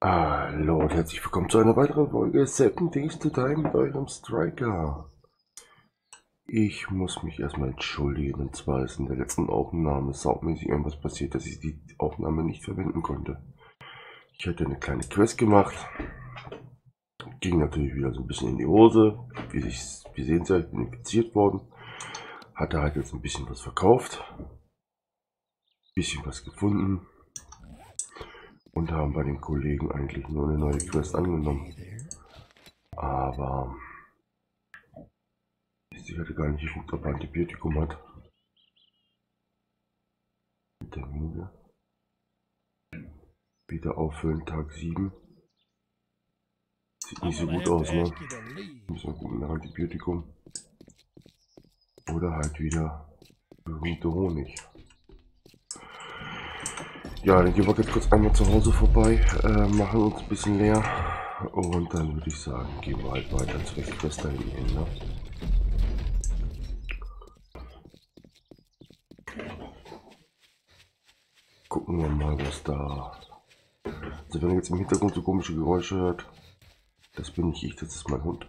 Hallo und herzlich willkommen zu einer weiteren Folge 7 Days to Die mit eurem Striker. Ich muss mich erstmal entschuldigen, und zwar ist in der letzten Aufnahme saumäßig irgendwas passiert, dass ich die Aufnahme nicht verwenden konnte. Ich hatte eine kleine Quest gemacht, ging natürlich wieder so ein bisschen in die Hose, wie sehen Sie, ich bin infiziert worden, hatte halt jetzt ein bisschen was verkauft, ein bisschen was gefunden. Und haben bei den Kollegen eigentlich nur eine neue Quest angenommen. Aber sie hatte gar nicht geguckt, ob er Antibiotikum hat. Vitamine. Wieder auffüllen, Tag 7. Sieht nicht so gut aus, ne? Müssen wir gucken nach Antibiotikum. Oder halt wieder berühmte Honig. Ja, dann gehen wir jetzt kurz einmal zu Hause vorbei, machen uns ein bisschen leer. Und dann würde ich sagen, gehen wir halt weiter zur Quest da hinten hin, ne? Gucken wir mal, was da... Also wenn ihr jetzt im Hintergrund so komische Geräusche hört, das bin nicht ich, das ist mein Hund.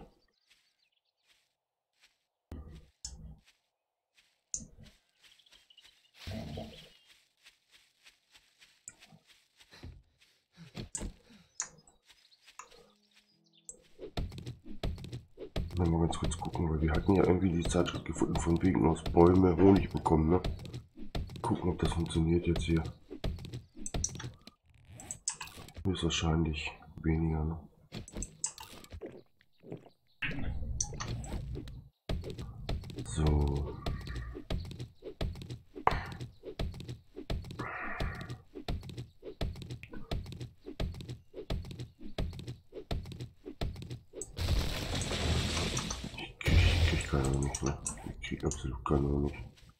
Mal ganz kurz gucken, weil wir hatten ja irgendwie die Zeitschrift gefunden, von wegen aus Bäume Honig bekommen, ne? Gucken, ob das funktioniert jetzt hier. Ist wahrscheinlich weniger, ne? So. Ich krieg keine Honig, ne? Ich krieg absolut keine Honig.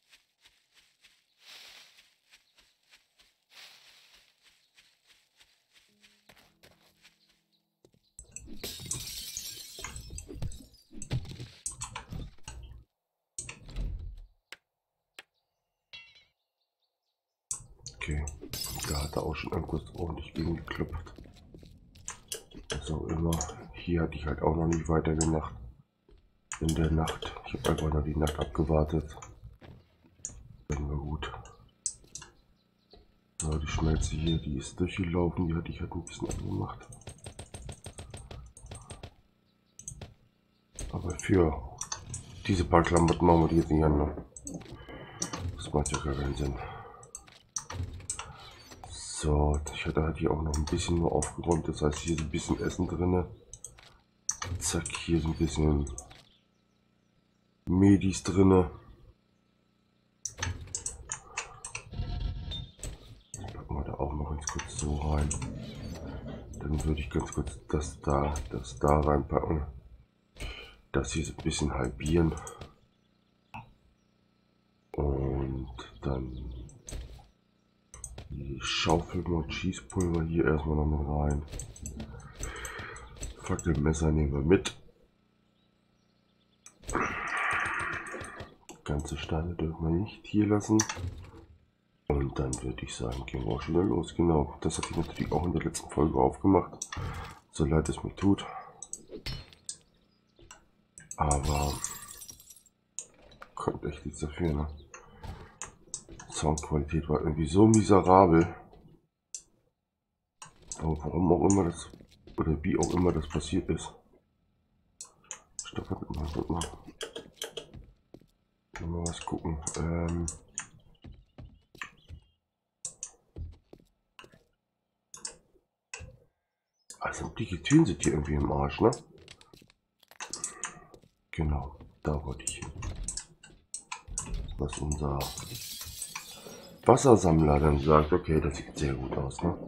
Okay. Da hat er auch schon irgendwas ordentlich gegen geklopft. Was auch immer. Hier hatte ich halt auch noch nicht weiter gemacht. In der Nacht. Ich habe einfach noch die Nacht abgewartet. Dann war gut. So, die Schmelze hier, die ist durchgelaufen. Die hatte ich halt ein bisschen angemacht. Aber für diese paar Klamotten machen wir die jetzt nicht an. Ne? Das macht ja gar keinen Sinn. So, ich hatte halt hier auch noch ein bisschen nur aufgeräumt. Das heißt, hier ist ein bisschen Essen drin. Zack, hier ist ein bisschen Medis drin. Packen wir da auch noch ganz kurz so rein. Dann würde ich ganz kurz das da reinpacken. Das hier so ein bisschen halbieren. Und dann die Schaufel und Schießpulver hier erstmal noch mit rein. Fackelmesser nehmen wir mit. Ganze Steine dürfen wir nicht hier lassen. Und dann würde ich sagen, gehen wir auch schon wieder los. Genau, das hatte ich natürlich auch in der letzten Folge aufgemacht. So leid es mir tut. Aber kommt echt nichts dafür, ne? Soundqualität war irgendwie so miserabel. Aber warum auch immer das, oder wie auch immer das passiert ist. Stopp, guck mal. Mal was gucken. Also die Türen sind hier irgendwie im Arsch, ne? Genau, da wollte ich hin. Was unser Wassersammler dann sagt, okay, das sieht sehr gut aus, ne?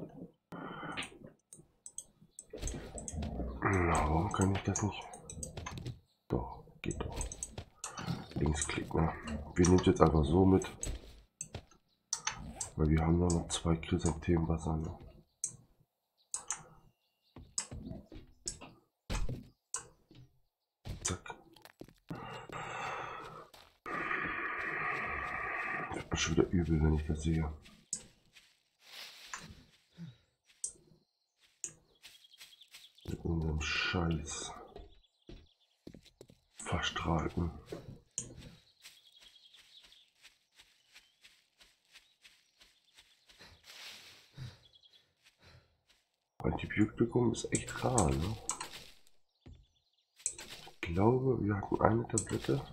Na, warum kann ich das nicht? Doch, geht doch. Linksklick, ne? Wir nehmen es jetzt einfach so mit. Weil wir haben noch 2 Chrysanthemenwasser, ne? Zack. Wird mir schon wieder übel, wenn ich das sehe. in dem Scheiß verstrahlten. Antibiotikum ist echt rar, ne? Ich glaube, wir hatten eine Tablette,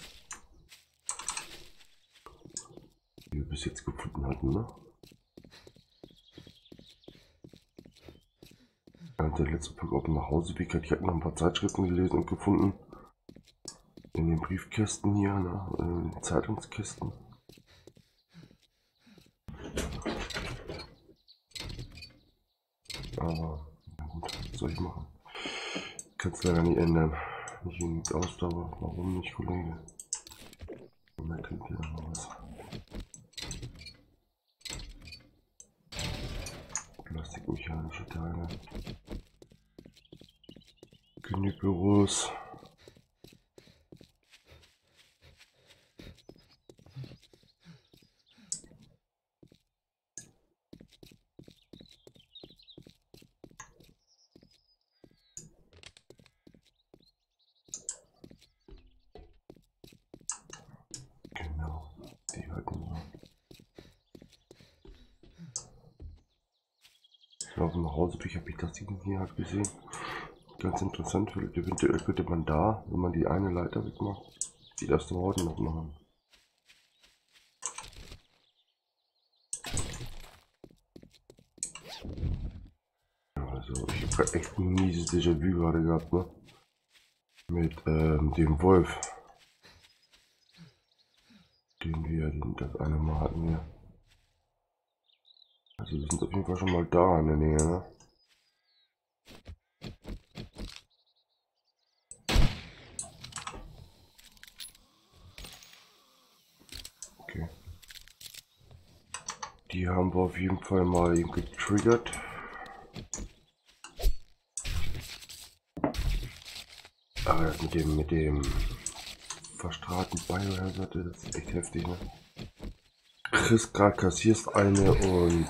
die wir bis jetzt gefunden hatten, ne? Der letzte Pack auf dem Nachhauseweg hat, ich hatte noch ein paar Zeitschriften gelesen und gefunden. In den Briefkästen hier, ne? In den Zeitungskästen. Aber, na gut, was soll ich machen? Kannst leider nicht ändern. Nicht genügend Ausdauer. Warum nicht, Kollege? Man kriegt hier noch was. Plastikmechanische Teile. Genügend Büros. Genau, die hatten wir. Ich glaube, nach Hause durch habe ich das Ding hier halt gesehen. Ganz interessant, eventuell könnte man da, wenn man die eine Leiter wegmacht, die erste Horde noch machen. Ja, also ich habe gerade echt ein mieses Déjà-vu gerade gehabt, ne? Mit dem Wolf. Den wir das eine Mal hatten, ja. Also wir sind auf jeden Fall schon mal da in der Nähe, ne? Okay. Die haben wir auf jeden Fall mal getriggert. Aber das mit dem verstrahlten Biohazard, das ist echt heftig, ne? Kriegst gerade, kassierst eine und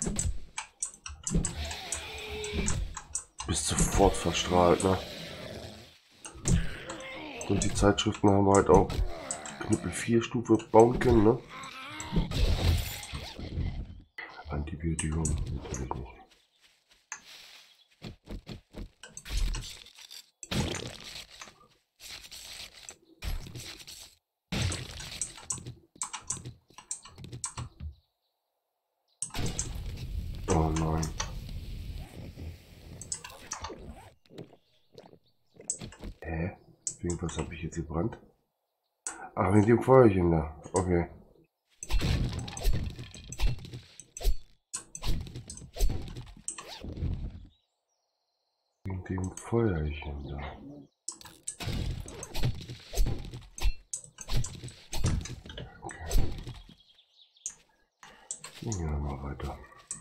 bist sofort verstrahlt, ne? Und die Zeitschriften haben wir halt auch Knüppel 4 Stufe bauen können, ne? Antibiotikum natürlich nicht. Oh nein. Hä? Irgendwas habe ich jetzt gebrannt? Ach, mit dem Feuerchen da. Okay. Mit dem Feuerchen da. Okay. Gehen wir mal weiter.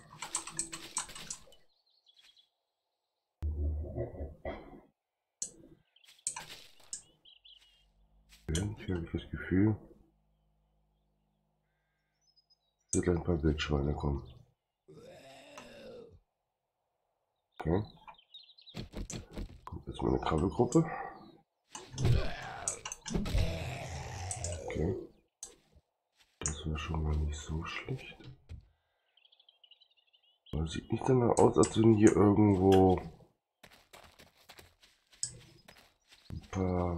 Irgendwie habe ich das Gefühl, es wird ein paar Wildschweine kommen. Okay. Kommt jetzt mal eine Krabbelgruppe. Okay. Das wäre schon mal nicht so schlecht. Aber sieht nicht danach aus, als wenn hier irgendwo ein paar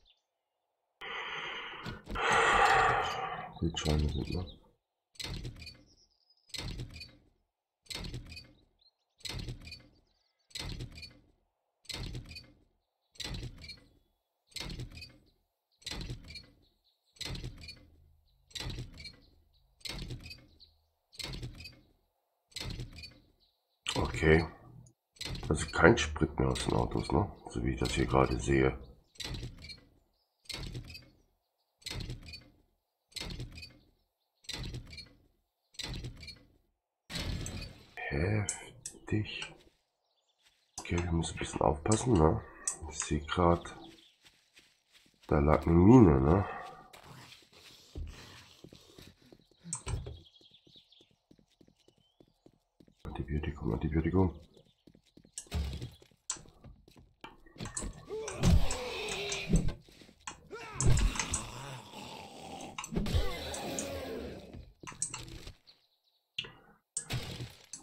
Wildschweine sind, ne? Okay. Also kein Sprit mehr aus den Autos, ne? So wie ich das hier gerade sehe. Heftig. Okay, wir müssen ein bisschen aufpassen, ne? Ich sehe gerade, da lag eine Mine, ne? Antibiotikum, Antibiotikum.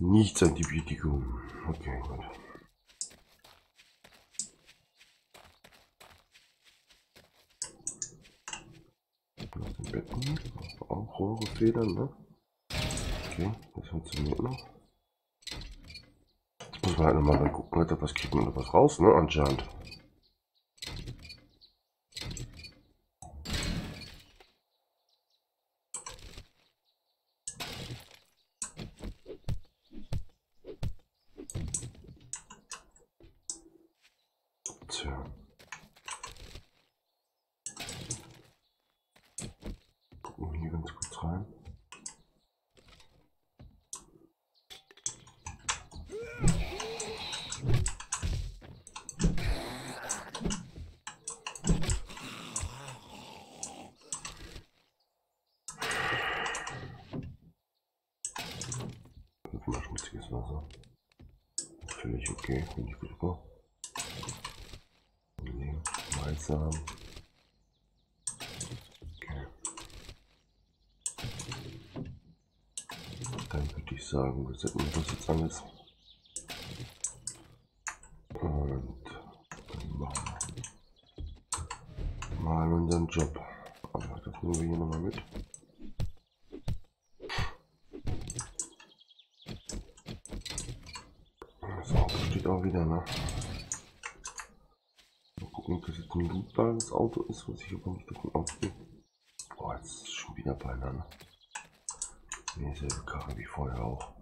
Nichts Antibiotikum. Okay, gut. Aus den Betten. Auch Rohre, Federn, ne? Okay, das funktioniert noch. Jetzt muss man halt nochmal dann gucken, ob was kriegt man oder was raus, ne? Anscheinend. Tja. Gucken wir hier ganz kurz rein. Mal schmutziges Wasser. Völlig okay, finde ich super. Nee, Weißsamen. Okay. Dann würde ich sagen, wir setzen das jetzt alles. Und dann machen wir mal unseren Job. Aber das nehmen wir hier nochmal mit. Das Auto steht auch wieder, ne? Mal gucken, ob das jetzt ein lootbares Auto ist, was ich aber nicht davon ausgehe. Oh, jetzt ist es schon wieder beieinander. Nee, selbe Karre wie vorher auch.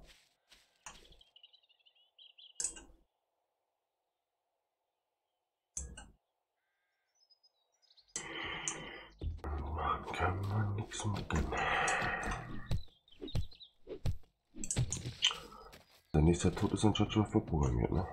Machen kann man nichts machen. Der nächste Tod ist anscheinend schon vorprogrammiert, ne?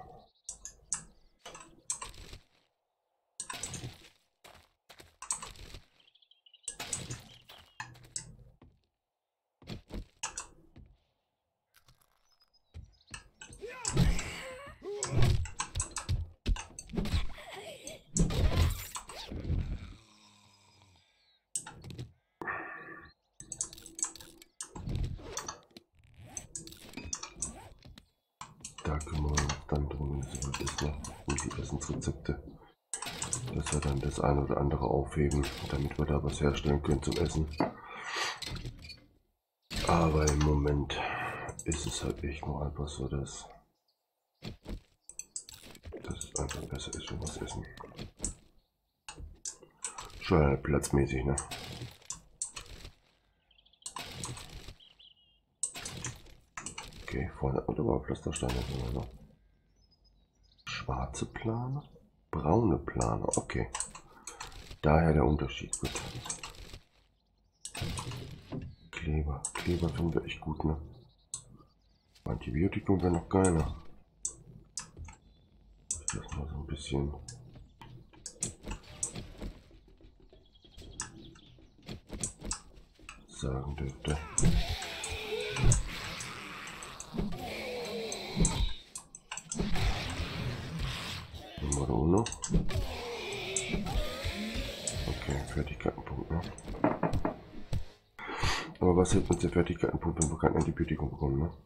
Da kümmern wir uns dann drum, wenn es soweit ist, ne? Und die Essensrezepte. Dass wir dann das eine oder andere aufheben, damit wir da was herstellen können zum Essen. Aber im Moment ist es halt echt nur einfach so, dass es einfach besser ist, wenn wir was essen. Schon platzmäßig, ne? Okay, vorne hat man aber Pflastersteine, oder? Schwarze Plane, braune Plane, okay. Daher der Unterschied, gut. Kleber finden wir echt gut, ne? Antibiotikum wäre noch geiler. Das mal so ein bisschen. Sagen dürfte. Nummer uno. Okay, Fertigkeitenpunkt, ne? Aber was hilft uns der Fertigkeitenpunkt, wenn wir kein Antibiotikum bekommen, ne?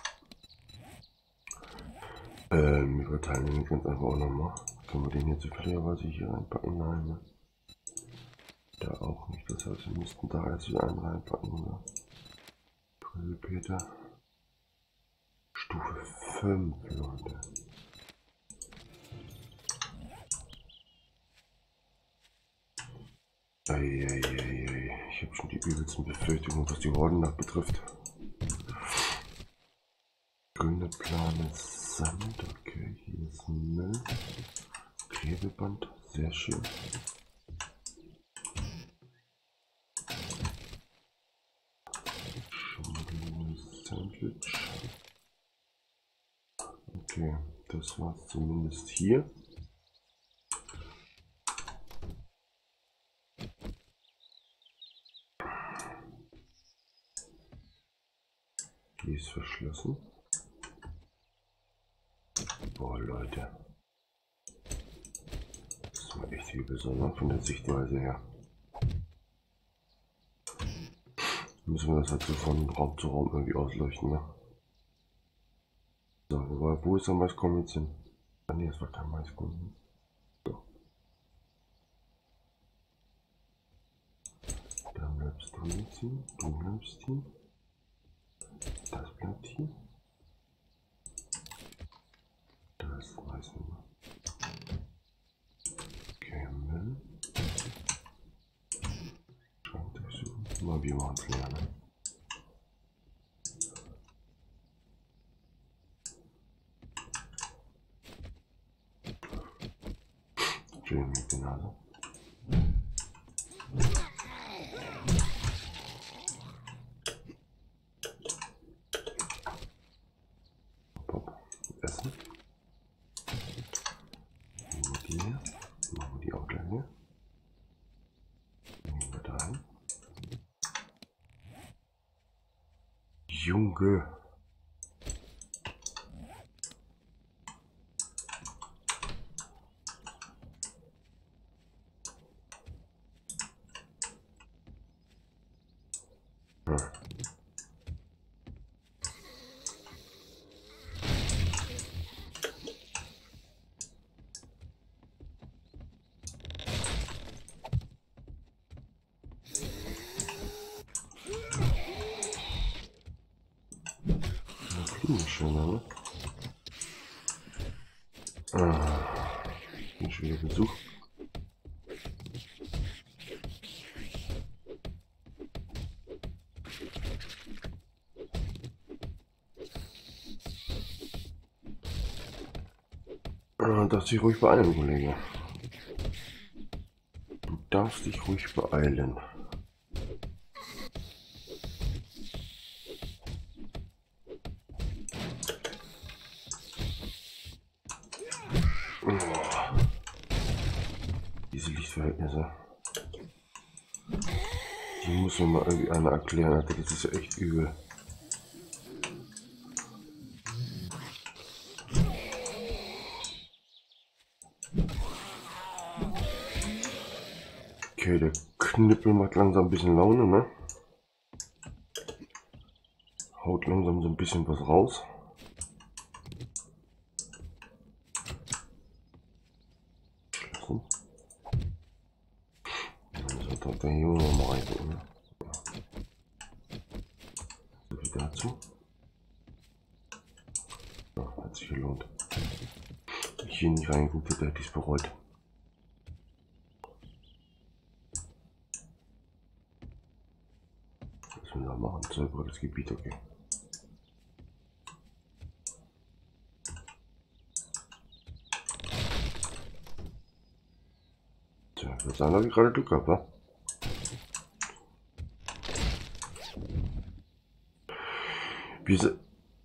Wir verteilen den ganz einfach auch nochmal. Können wir den hier zufälligerweise hier reinpacken? Nein, ne? Da auch nicht. Das heißt, wir müssten da jetzt wieder einen reinpacken, oder? Peter. Stufe 5, Leute. Eieiei. Ich habe schon die übelsten Befürchtungen, was die Horden betrifft. Grüne Plane, Sand, okay, hier ist Müll. Klebeband, sehr schön. Sandwich. Okay, das war's zumindest hier. Die ist verschlossen. Boah, Leute. Das war echt übel, sondern von der Sichtweise her. Müssen wir das halt so von Raum zu Raum irgendwie ausleuchten, ne? So, wo ist der Maiskolben jetzt hin? Ah ne, das war kein Maiskolben. So. Dann bleibst du jetzt hier, du bleibst hier. Das bleibt hier. Das weiß ich nicht. Okay, Müll. Schrank durchsuchen. Mal wie wir uns lernen. Schön mit der Nase. Essen. Die hier. Machen wir die auch gleich hier. Nehmen wir da hin. Junge. Schöner, ne? Bin schon wieder Besuch. Darfst dich ruhig beeilen, Kollege. Du darfst dich ruhig beeilen. Diese Lichtverhältnisse. Die muss mir mal irgendwie einer erklären, Alter. Das ist ja echt übel. Okay, der Knüppel macht langsam ein bisschen Laune, ne? Haut langsam so ein bisschen was raus. Da hier noch mal reingucken, ne? So viel dazu. Ja, hat sich gelohnt. Wenn ich hier nicht reingeguckt hätte, hätte ich es bereut. Was wir da machen? Säuberes Gebiet, okay. Tja, ich würde sagen, da habe ich gerade Glück gehabt, wa? Wie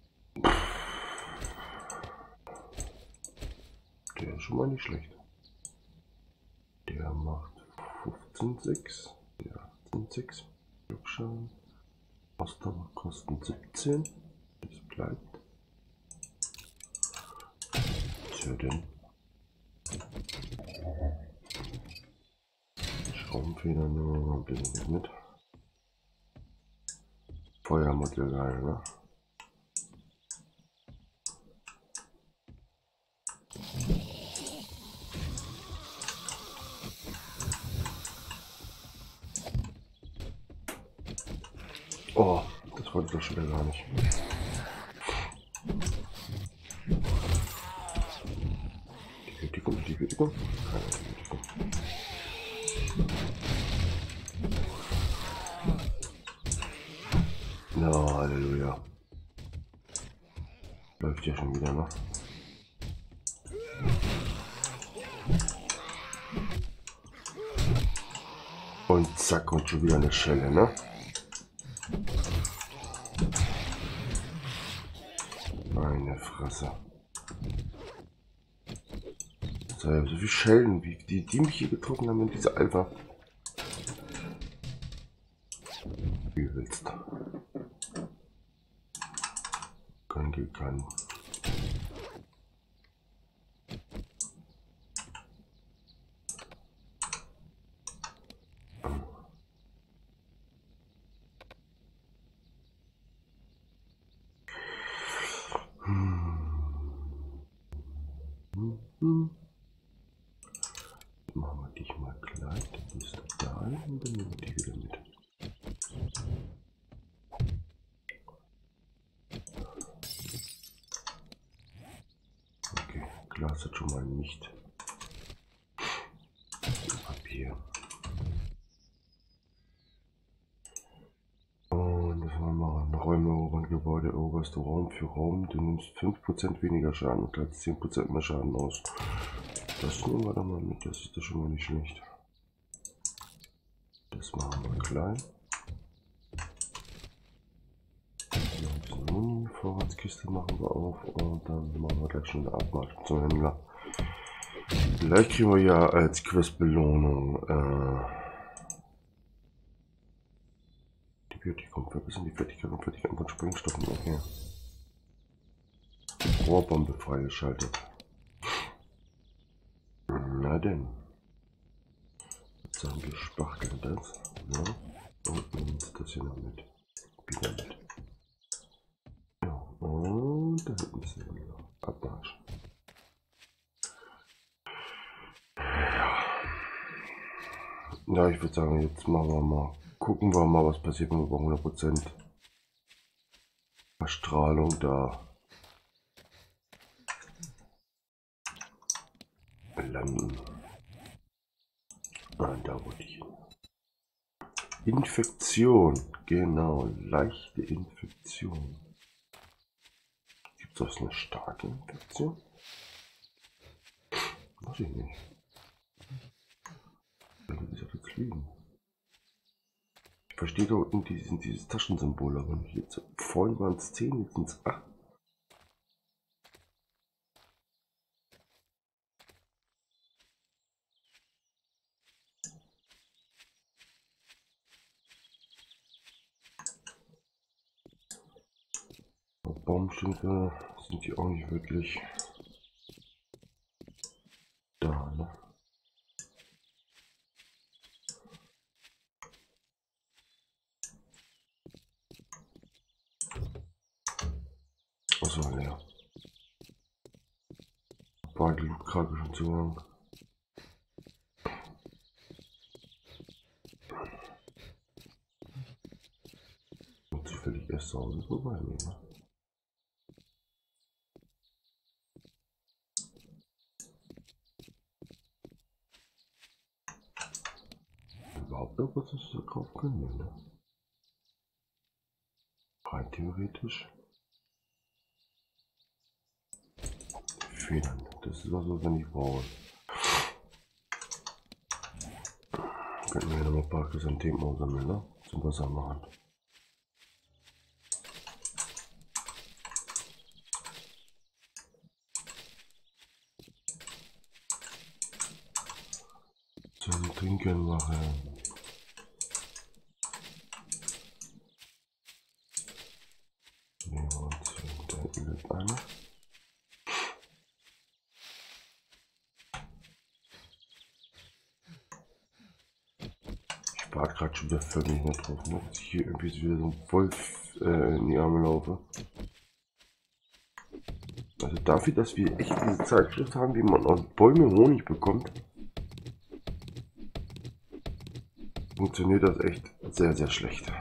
der ist schon mal nicht schlecht. Der macht 15,6. Der 18,6. Glücksschaden. Ausdauer kosten 17. Das bleibt. Tja, denn. Schraubenfeder nur ein bisschen mit. Feuermodell geil, ne? Oh, das wollte ich doch schon wieder gar nicht. Die Bewegung. Keine Bewegung. Na, Halleluja. Läuft ja schon wieder, ne? Und zack, und schon wieder eine Schelle, ne? Meine Fresse. So wie Schellen, wie die mich hier getroffen haben, in diese Alpha. Übelst. Kann. Machen wir dich mal klein, dann bist du da und dann nehmen wir die wieder mit. Okay, Glas hat schon mal nicht. Papier. Und das wollen wir machen. Räume erobern, Gebäude eroberst du Raum für Raum. Du nimmst 5% weniger Schaden und teilst 10% mehr Schaden aus. Das nehmen wir dann mal mit, das ist doch schon mal nicht schlecht. Das machen wir klein. Die Vorratskiste machen wir auf und dann machen wir gleich schon eine Abmarsch zum Händler. Vielleicht kriegen wir ja als Questbelohnung Antibiotikum, verbessern die Fertigkeit und Fertigkeit von Sprengstoffen. Okay. Rohrbombe freigeschaltet. Na denn. Jetzt sagen wir spachteln das. Ja. Und nehmen uns das hier noch mit. Wieder mit. Ja. Und da hinten ist der wieder. Abmarsch. Ja, ich würde sagen, jetzt machen wir mal. Gucken wir mal, was passiert, wenn wir bei 100% Verstrahlung da landen. Ah, da wollte ich hin. Infektion. Genau, leichte Infektion. Gibt es eine starke Infektion? Weiß ich nicht. Ich jetzt lügen. Ich verstehe da unten dieses Taschensymbol, aber nicht jetzt. Vorhin waren es 10, jetzt sind es 8. Baumstücke sind die auch nicht wirklich da, ne? Achso, leer. Beide gerade schon Zugang. Und zufällig erst zu Hause vorbei, ne? Überhaupt noch was ist kaufen können, ne? Rein theoretisch. Federn. Das ist was wir nicht brauchen. Könnten wir ja noch ein paar Chrysanthemen sammeln, ne? Zum Wasser machen. Zum Trinken machen. Nehmen wir uns da hinten das eine. Ich warte gerade schon wieder völlig nicht drauf, ne? Dass ich hier irgendwie wieder so ein Wolf in die Arme laufe. Also dafür, dass wir echt diese Zeitschrift haben, wie man aus Bäumen Honig bekommt, funktioniert das echt sehr, sehr schlecht.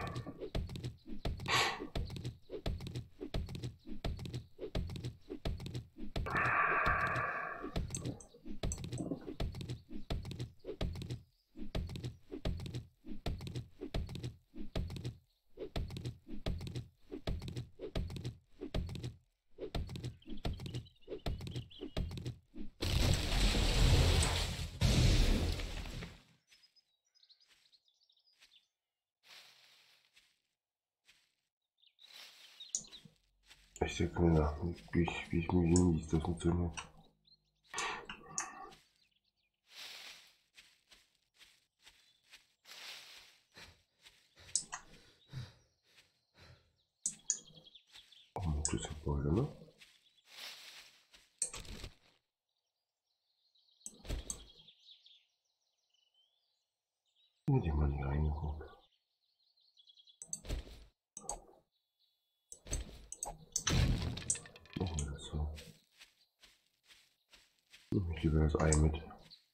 Ich sehe keine, wie ich mich hinwies, das funktioniert. Oh, ein gutes Gebäude, ne? Hätte ich mal nicht reingeguckt. Machen wir das so. Ich liebe das Ei mit.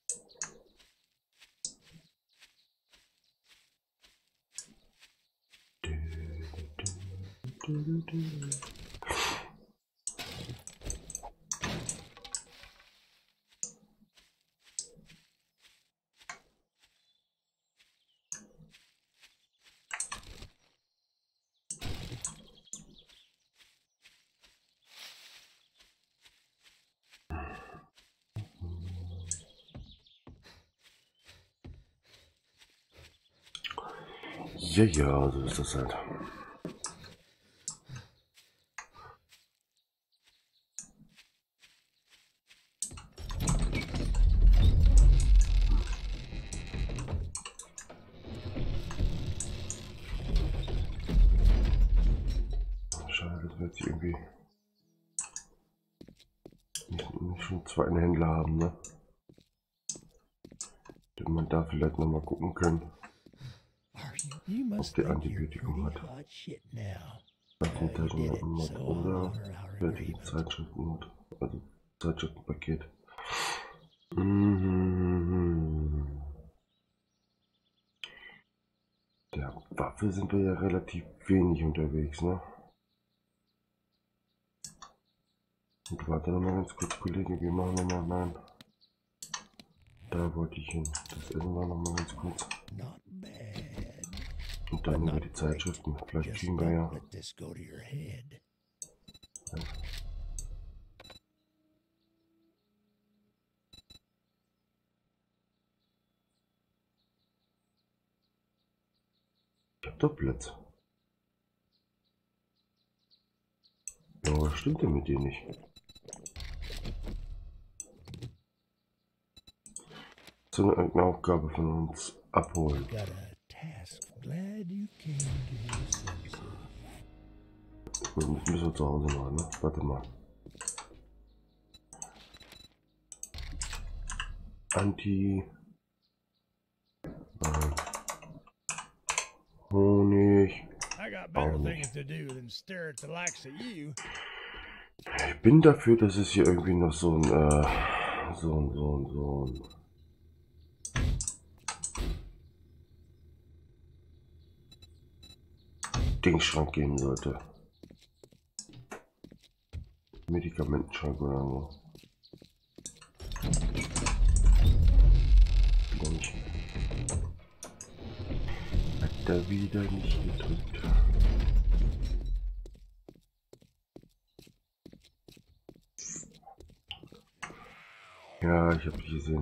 Ja, ja, so ist das halt. Schade, dass wir jetzt irgendwie nicht schon zwei Händler haben, ne? Wenn man da vielleicht noch mal gucken können, ob der Antibiotikum hat. Mod oder fertige Zeitschriftenmod, also Zeitschriftenpaket. Der Waffe sind wir ja relativ wenig unterwegs, ne? Und warte noch mal ganz kurz, Kollege, wir machen noch mal, nein. Da wollte ich hin. Das essen wir noch mal ganz kurz. Und dann über die Zeitschriften. Vielleicht kriegen wir ja. Ich hab doch Platz. Ja, was stimmt denn mit dir nicht? So eine Aufgabe von uns abholen. Das müssen wir zu Hause machen, ne? Warte mal. Honig. Ich bin dafür, dass es hier irgendwie noch so ein Dingschrank geben sollte. Medikamentenschrank oder so. Wieder nicht. Hat er wieder nicht gedrückt. Ja, ich habe dich gesehen.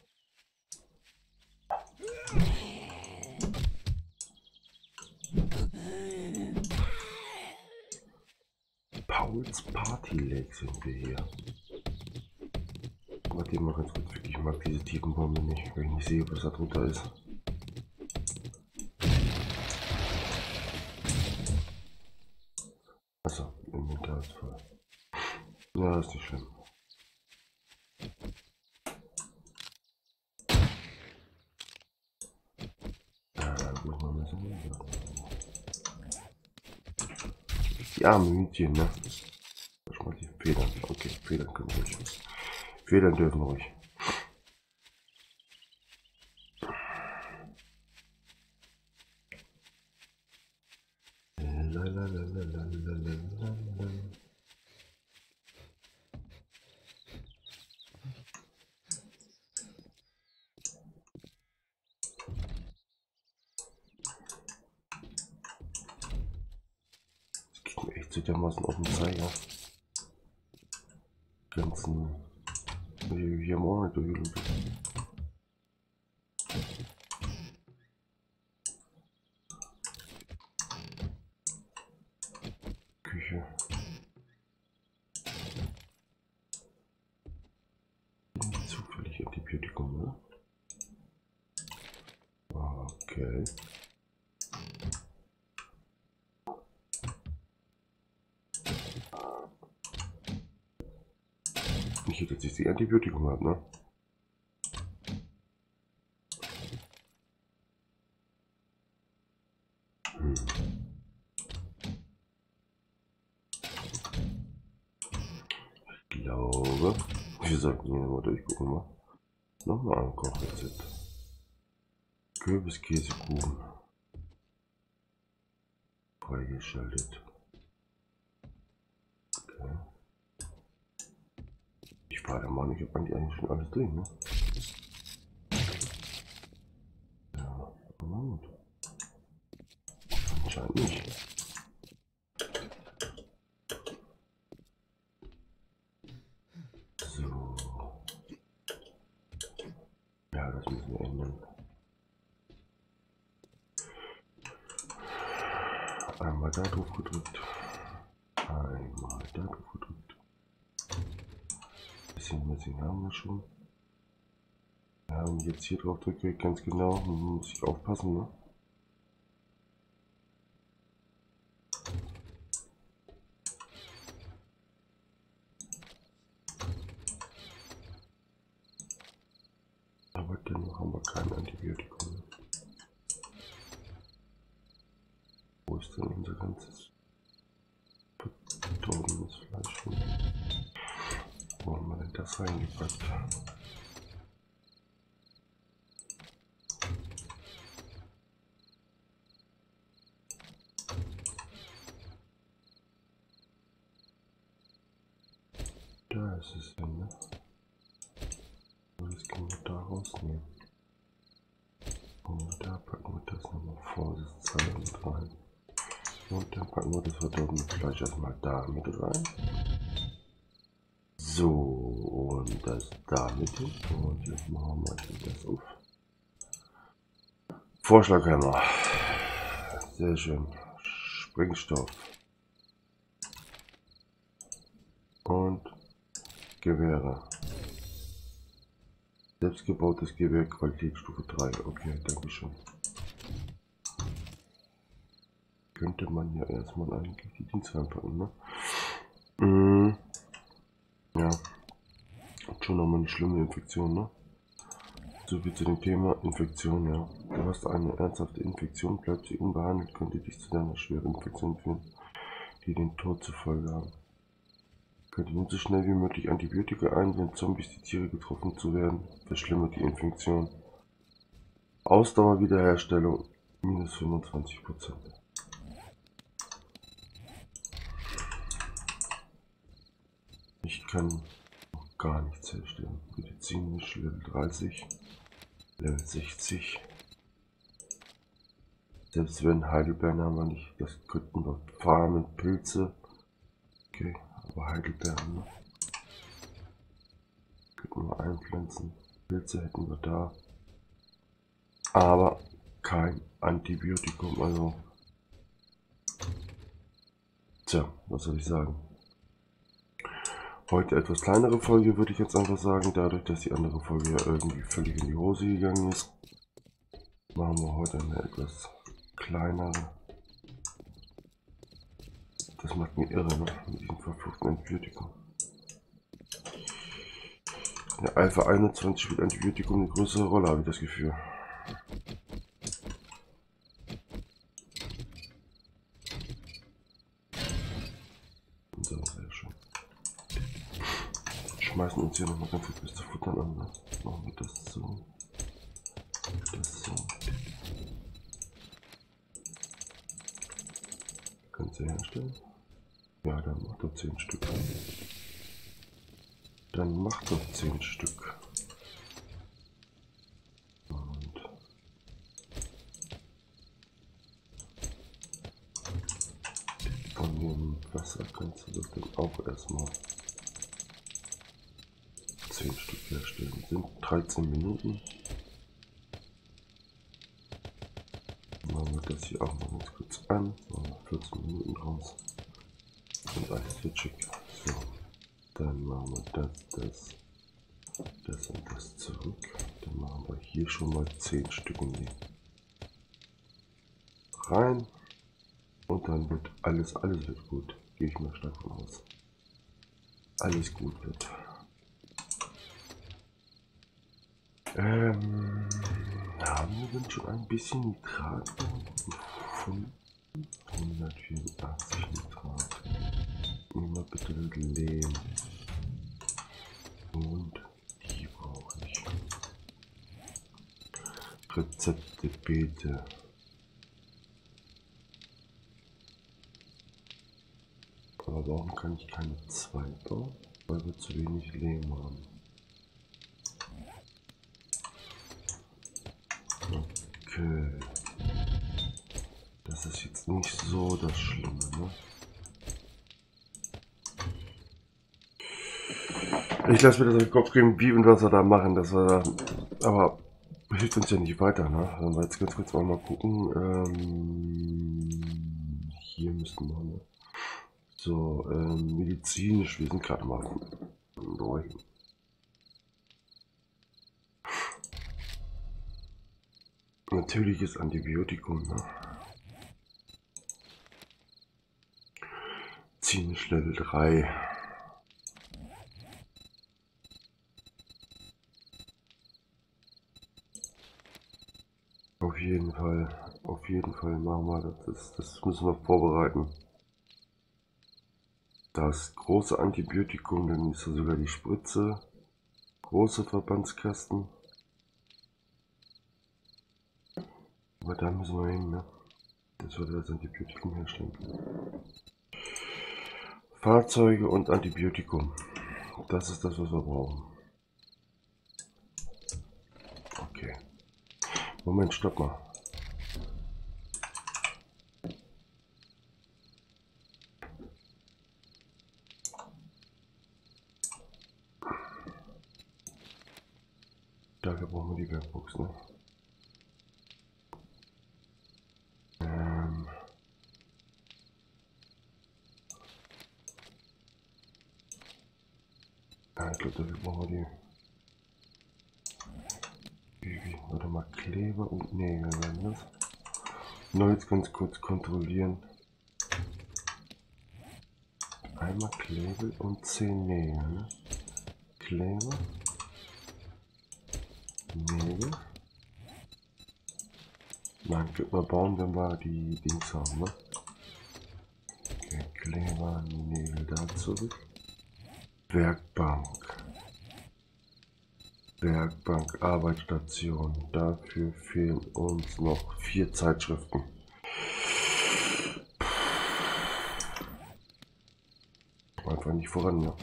Pauls Party Lake sind wir hier. Warte mal ganz kurz, ich mag diese Tiefenbombe nicht, weil ich nicht sehe, was da drunter ist. Achso, Inventar ist voll. Ja, ist nicht schlimm. Die armen Hütchen, ne? Schau mal die Federn. Okay, Federn können ruhig. Federn dürfen ruhig. Das geht mir echt so dermaßen auf den Zeiger. Ganzen. Wir haben auch nicht durch. Küche. Nicht zufällig Antibiotikum, ne? Okay. Nicht, dass ich die Antibiotikum habe, ne? Ich glaube, wir sollten hier mal durchgucken, ne? Nochmal ein Kochrezept. Kürbiskäsekuchen. Freigeschaltet. Okay. Ich war der Mann, ich habe eigentlich schon alles drin, ne? Ja, na gut. Anscheinend nicht. So. Ja, das müssen wir ändern. Einmal da drauf gedrückt. Einmal da drauf gedrückt. Bisschen Messing haben wir schon. Ja, und jetzt hier drauf drücke, ganz genau, muss ich aufpassen, ne? Aber dennoch haben wir kein Antibiotikum. Wo ist denn unser ganzes verdorbenes Fleisch? Wo haben wir denn das reingepackt? Da ist es denn, ne? Das können wir da rausnehmen. Und da packen wir das nochmal vorsichtshalber mit rein. Und dann packen wir das verdorbene Fleisch erstmal da mit rein. So, und das da mit hin. Und jetzt machen wir das auf. Vorschlaghammer. Sehr schön. Sprengstoff. Und Gewehre. Selbstgebautes Gewehr, Qualitätsstufe 3. Okay, danke schön. Könnte man ja erstmal eigentlich die Dienste reinpacken, ne? Ja. Schon nochmal eine schlimme Infektion, ne? So viel zu dem Thema Infektion, ja. Du hast eine ernsthafte Infektion, bleibt sie unbehandelt, könnte dich zu einer schweren Infektion führen, die den Tod zur Folge haben. Könnte nun so schnell wie möglich Antibiotika ein, wenn Zombies die Tiere getroffen zu werden, verschlimmert die Infektion. Ausdauerwiederherstellung minus 25%. Ich kann noch gar nichts herstellen. Medizinisch Level 30, Level 60. Selbst wenn Heidelbeeren haben wir nicht, das könnten wir farmen, Pilze. Okay, aber Heidelbeeren, ne? Könnten wir einpflanzen. Pilze hätten wir da. Aber kein Antibiotikum, also. Tja, was soll ich sagen? Heute etwas kleinere Folge, würde ich jetzt einfach sagen, dadurch, dass die andere Folge ja irgendwie völlig in die Hose gegangen ist. Machen wir heute eine etwas kleinere. Das macht mich irre, ne? Mit diesem verfluchten Antibiotikum. In der Alpha 21 spielt Antibiotikum eine größere Rolle, habe ich das Gefühl. So, sehr schön. Schmeißen uns hier nochmal ganz kurz bis zu futtern an. Ne? Machen wir das so. Das so. Kannst du herstellen? Ja, dann mach doch 10 Stück. Dann mach doch 10 Stück. Und von dem Wasser kannst du das dann auch erstmal 10 Stück herstellen. Sind 13 Minuten. Machen wir das hier auch mal ganz kurz an. Machen wir 14 Minuten raus. Und alles wird schick. So. Dann machen wir das und das zurück. Dann machen wir hier schon mal 10 Stück in die rein. Und dann wird alles wird gut. Gehe ich mal stark von aus. Alles gut wird. Haben wir denn schon ein bisschen Nitrat gefunden? 184 Nitrat. Nehmen wir bitte den Lehm. Und Rezepte, Beete. Aber warum kann ich keine 2 bauen? Weil wir zu wenig Lehm haben. Okay. Das ist jetzt nicht so das Schlimme, ne? Ich lasse mir das in den Kopf gehen, wie und was wir da machen, dass wir da, aber hilft uns ja nicht weiter, ne? Wenn wir jetzt ganz kurz mal gucken, hier müssten wir, ne? So, medizinisch, wir sind gerade mal durch. Natürliches Antibiotikum, ne? Medizinisch Level 3. Auf jeden Fall machen wir das. Das müssen wir vorbereiten. Das große Antibiotikum, dann ist da sogar die Spritze. Große Verbandskasten. Aber da müssen wir hin, ne? Das wird das Antibiotikum herstellen. Fahrzeuge und Antibiotikum. Das ist das, was wir brauchen. Okay. Moment, stopp mal. Dafür brauchen wir die Werkbox, ne? Ja, ich glaube, dafür brauchen wir die. Warte mal, Kleber und Nägel werden das. Nur jetzt ganz kurz kontrollieren. Einmal Kleber und 10 Nägel, ne? Kleber. Nägel. Nein, könnte man bauen, wenn wir die Dings haben, ne? Okay, Kleber, Nägel da zurück. Werkbank. Werkbank, Arbeitsstation. Dafür fehlen uns noch 4 Zeitschriften. Einfach nicht voran, ne?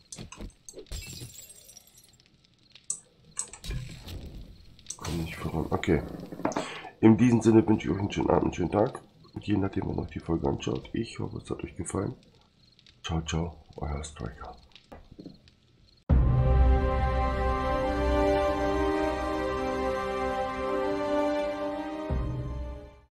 Komm nicht voran. Okay. In diesem Sinne wünsche ich euch einen schönen Abend, einen schönen Tag. Je nachdem, wann euch die Folge anschaut. Ich hoffe, es hat euch gefallen. Ciao, ciao, euer Striker.